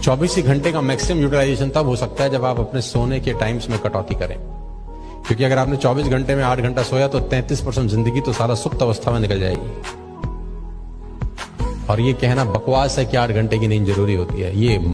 24 ही घंटे का maximum utilisation तब हो सकता है जब आप अपने सोने के टाइम्स में कटौती करें, क्योंकि अगर आपने 24 घंटे में 8 घंटा सोया तो 33% जिंदगी तो सारा सुप्त अवस्था में निकल जाएगी। और ये कहना बकवास है कि 8 घंटे की नींद जरूरी होती है, ये